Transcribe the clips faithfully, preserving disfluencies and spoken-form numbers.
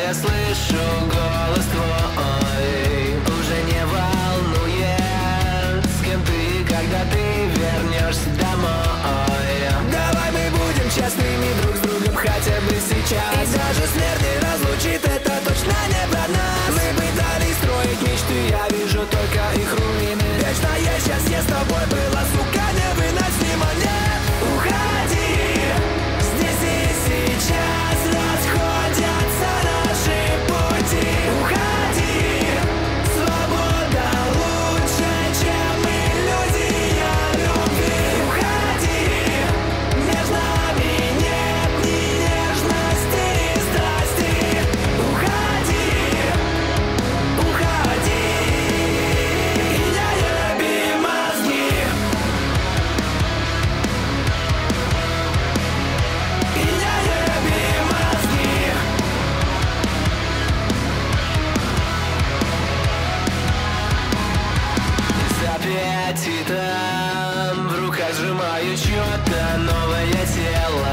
я слышу голос твой. Уже не волнует, с кем ты, когда ты вернешься домой. Давай мы будем честными друг с другом хотя бы сейчас. И даже смерть не разлучит, это точно не про нас. Мы пытались строить мечты, я вижу только их руины. Вечное счастье с тобой было, сука, невыносимо. Нет, уходи, здесь и сейчас расходятся наши пути. Уходи, свобода лучше, чем иллюзия любви. Уходи, между нами нет ни нежности, ни страсти. Уходи, уходи, и не еби мозги. И не еби мозги. С аппетитом в руках сжимаю что-то новое тело.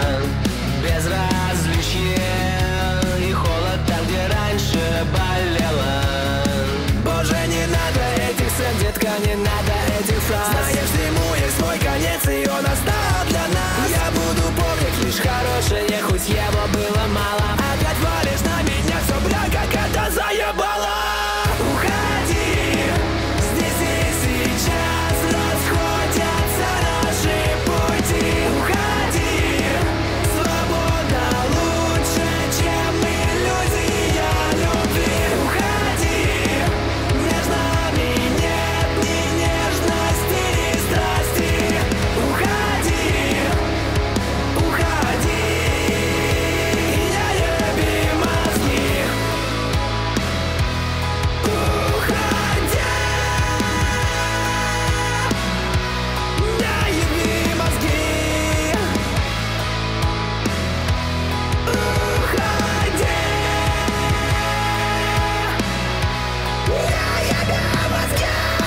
Безразличие и холод там, где раньше болело. Боже, не надо этих сцен, детка, не надо этих фраз. Знаешь, всему есть свой конец, и он оставил для нас. Я буду помнить лишь хорошее, хоть его было мало. Опять валишь на меня все, бля, как это заебало. Уходи, здесь и сейчас расходятся наши пути. Уходи, свобода лучше, чем иллюзия любви. Уходи, между нами нет ни нежности, ни страсти. Уходи, уходи, и не еби мозги. Уходи, не еби мозги. Уходи, не еби мозги.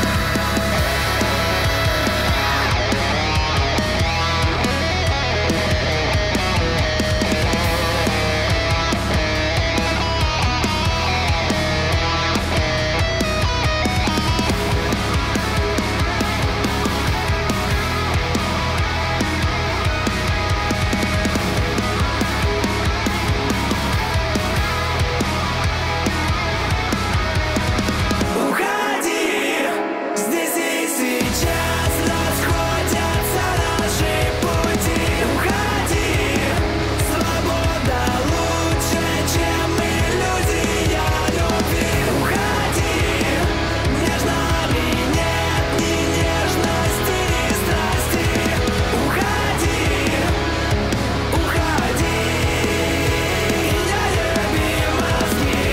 Уходи, здесь и сейчас расходятся наши пути. Уходи, свобода лучше, чем иллюзия любви. Уходи, между нами нет ни нежности, ни страсти. Уходи, уходи, и не еби мозги.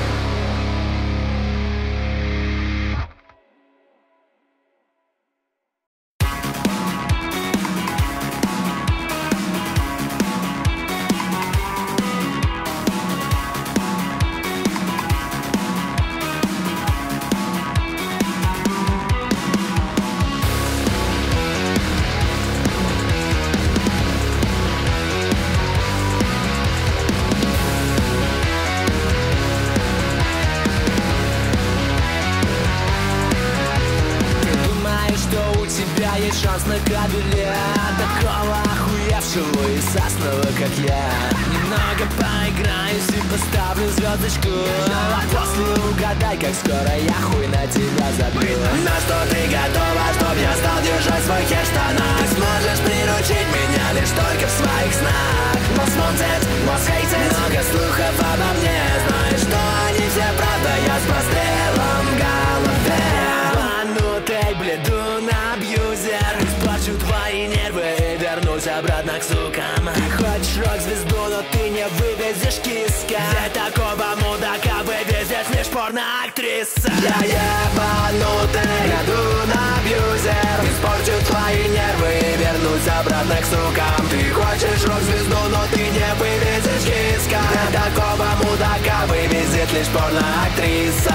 Ты думаешь, что у тебя есть шанс на кабеле такого охуевшего и сасного, как я? Немного поиграюсь и поставлю звездочку, а после угадай, как скоро я хуй на тебя забью. На что ты готова, чтоб я стал держать свой хер в штанах? Сможешь приручить меня лишь только в своих снах. Most wanted, most hated, много слухов обо мне. Знаешь, что они все правда, я с прострелом в голове. Банутый бледун, абьюзер, испорчу твои нервы и вернусь обратно к сукам. Ты хочешь рок-звезду, но ты не вывезешь киска. Взять такого мудака вывезешь лишь порно-актриса. Я ебанутый бледун, абьюзер, испорчу твои нервы и вернусь обратно к сукам. Ты хочешь рок-звезду, но ты не вывезешь киска. Взять такого мудака вывезет лишь порно-актриса.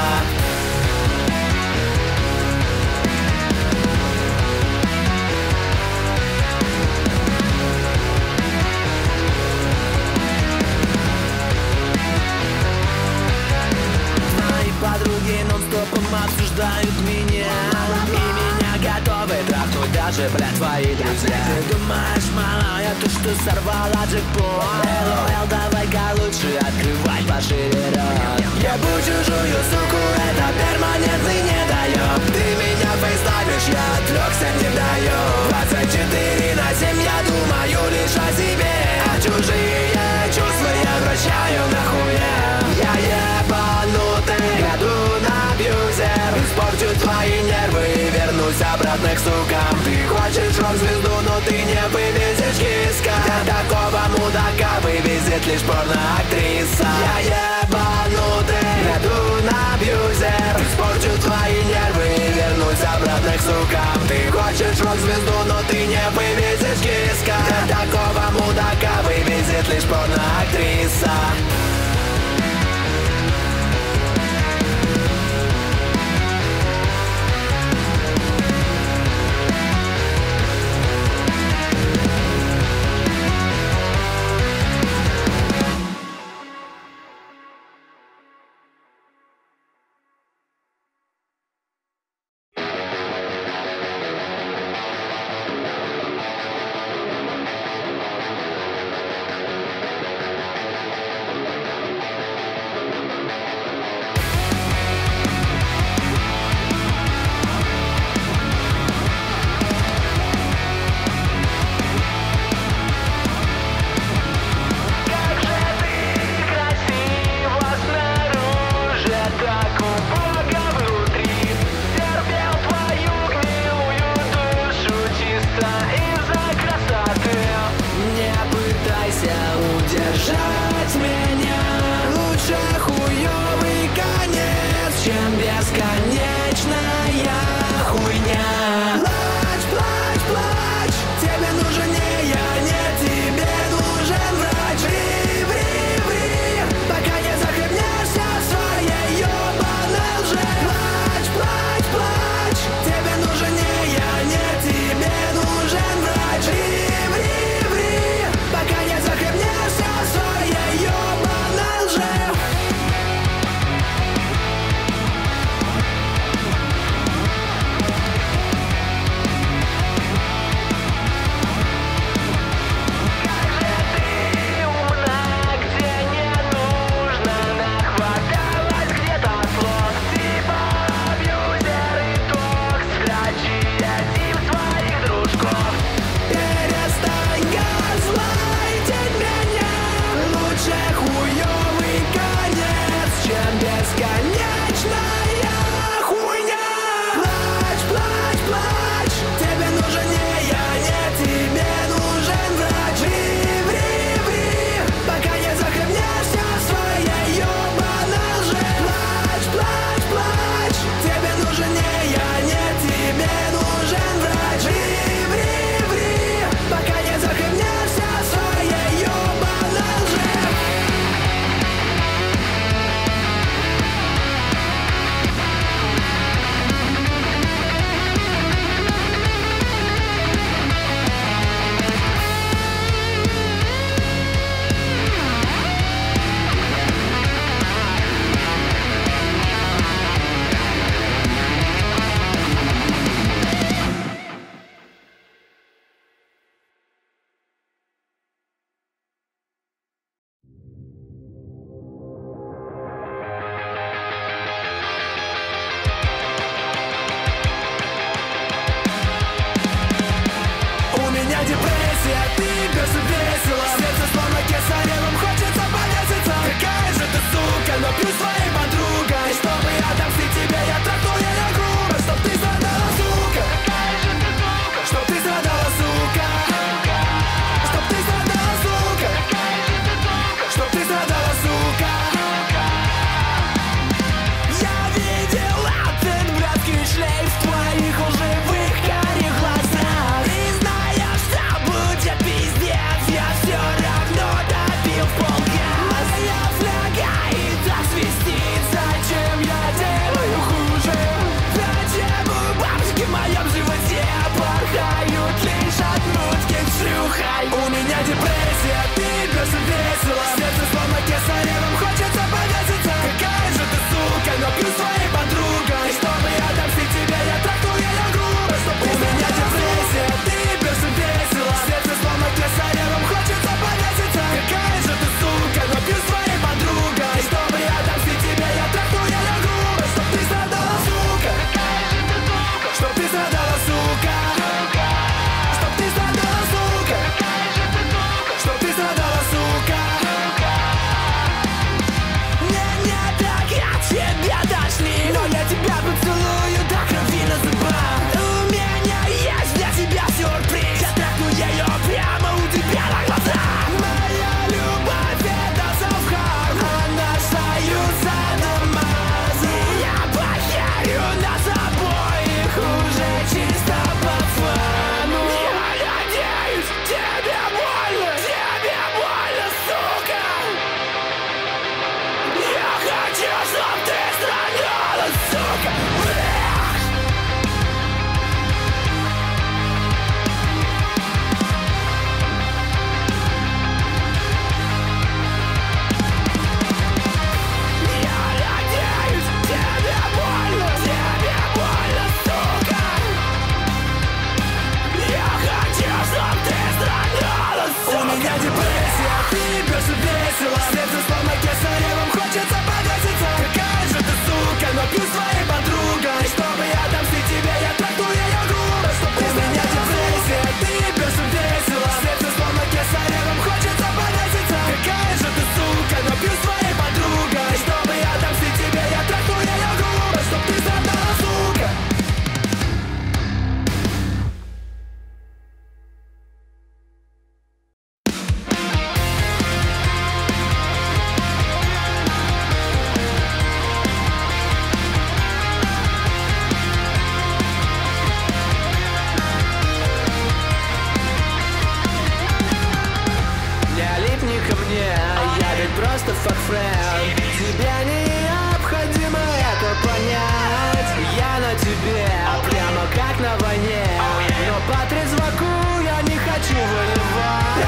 же, бля, твои друзья. Ты думаешь, малая, ты что сорвала джекпот? эл о эл, давай-ка лучше открывай пошире рот. Ебу чужую суку, это перманентный недоеб. Ты меня фейстаймишь, я отвлекся, не даю. Двадцать четыре на семь, я думаю лишь о себе. А чужие чувства я вращаю нахуя. Я ебанутый, году на абьюзер. Испорчу твои нервы и вернусь обратно к сукам. Ты хочешь рок-звезду, но ты не вывезешь киска. Для такого мудака вывезет лишь порно-актриса. Я ебанутый, году на абьюзер. Испорчу твои нервы и вернусь обратно к сукам. Ты хочешь рок-звезду, но ты не вывезешь киска. Для такого мудака вывезет лишь порно-актриса.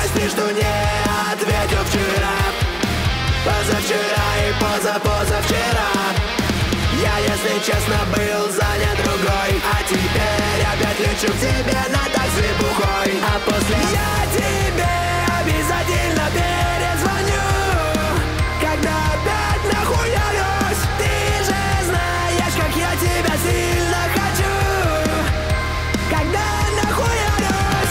прости, что не ответил вчера, позавчера и позапозавчера. Я, если честно, был занят другой, а теперь опять лечу к тебе на такси бухой. А после я тебе обязательно перезвоню, когда опять нахуярюсь. Ты же знаешь, как я тебя сильно хочу, когда нахуярюсь.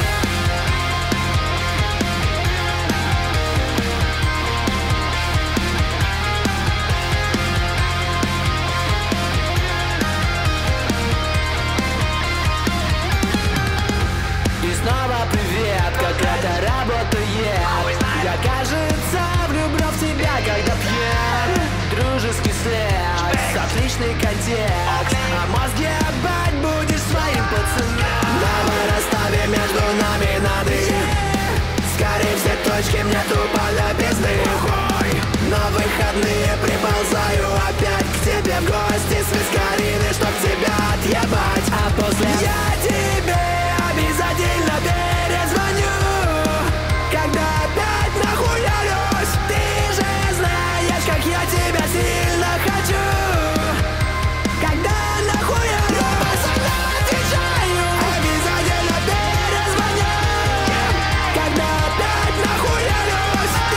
И снова привет, как это работает. Я, кажется, влюблен в тебя, когда пьян. Дружеский секс, отличный контекст, а мозги отбать будешь своим пацаном. Давай расставим между нами нады, скорее все точки мне тупо для пизды. На выходные приползаю опять к тебе в гости с вискарины, чтоб тебя отъебать. А после я тебе обязательно перезвоню, когда опять нахуярюсь. Ты же знаешь, как я тебя сильно хочу, когда нахуярюсь. Отвечаю, обязательно перезвоню, когда опять нахуярюсь.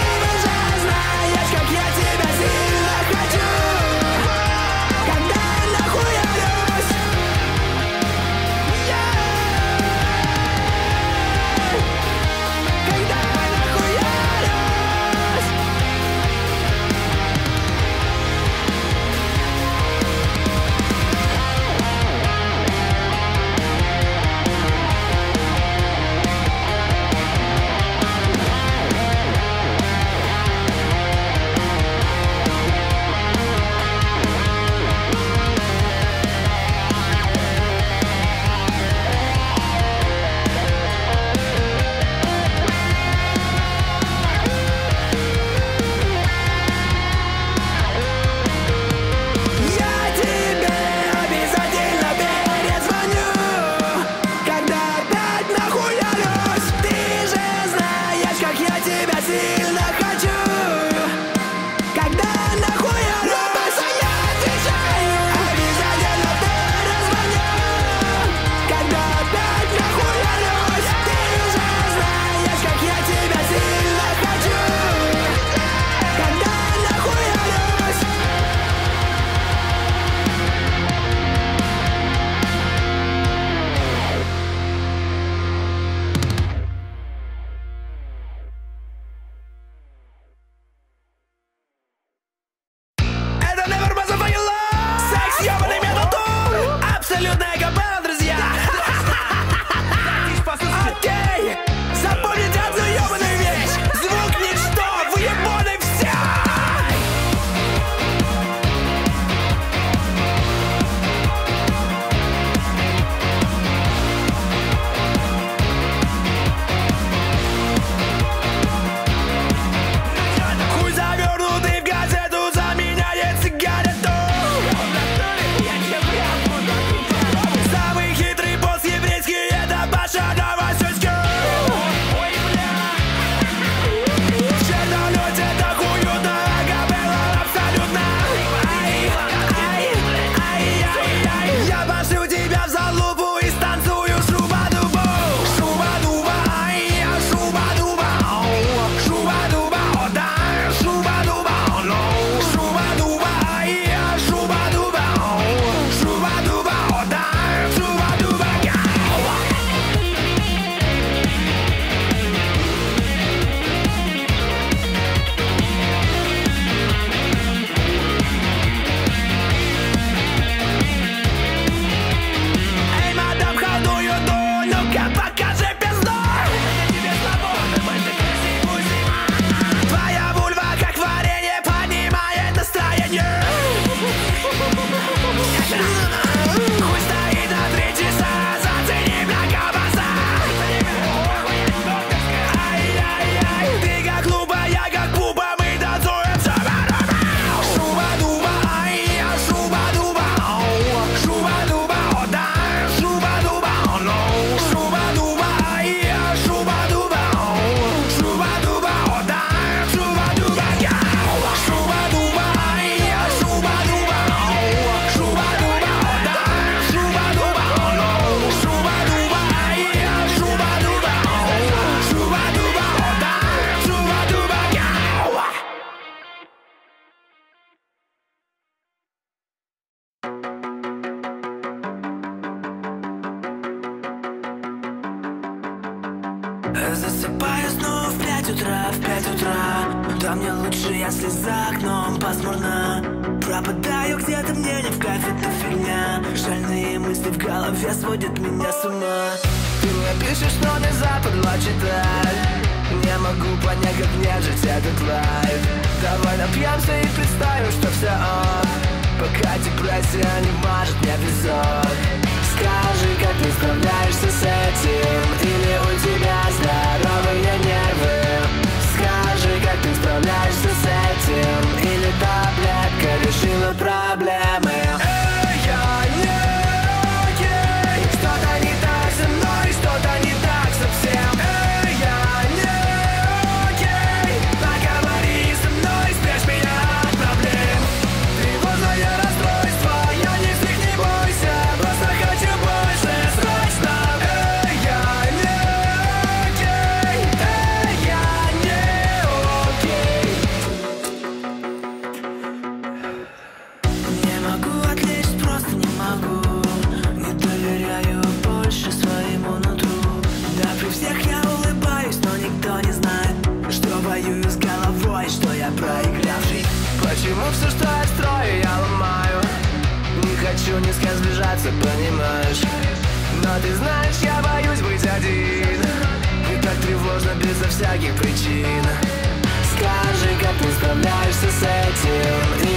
Засыпаю снова в пять утра, в пять утра. Да мне лучше, если за окном пасмурно. Пропадаю где-то, мне не в кайф, это фигня. Шальные мысли в голове сводят меня с ума. Ты мне пишешь, что не западло читать. Не могу понять, как мне жить этот лайф. Давай напьемся и представим, что все ок. Пока депрессия не мажет мне висок. Скажи, как ты справляешься с этим? Или у тебя здоровые нервы? Скажи, как ты справляешься с этим? Или таблетка решила проблемы? Эй, я не окей. Что-то не так со мной, что-то не так совсем. Эй, я не окей. Поговори со мной, спрячь меня от проблем. Тревожное расстройство, я не всех, не бойся. Просто хочу больше, срочно. Эй, я не окей. Эй, я не окей. Не могу отвлечься, просто не могу. Не доверяю больше своему нутру. Да при всех я улыбаюсь, но никто не знает, что воюю с головой, что я проигравший. Почему все, что я строю, я ломаю? Не хочу ни с кем сближаться, понимаешь? Но ты знаешь, я боюсь быть один. И так тревожно безо всяких причин. Скажи, как ты справляешься с этим?